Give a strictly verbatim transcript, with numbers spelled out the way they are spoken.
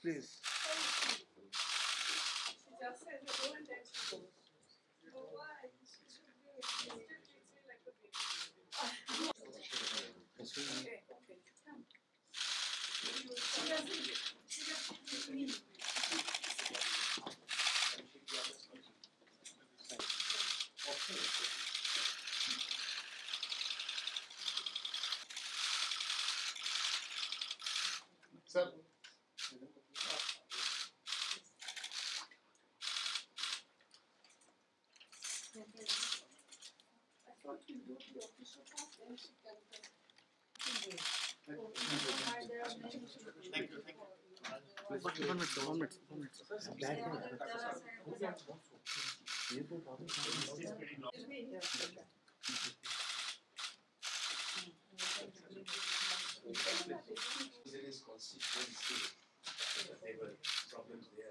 please. She just says, I go and then she goes. But why? She should be, she still treats me like a baby. Okay, okay. Come. She doesn't, she doesn't treat me. Sir. I thought you do the official part, then she can come. Thank you. Thank you. One minute, sir. One minute. One minute. There is constituency. There were problems there.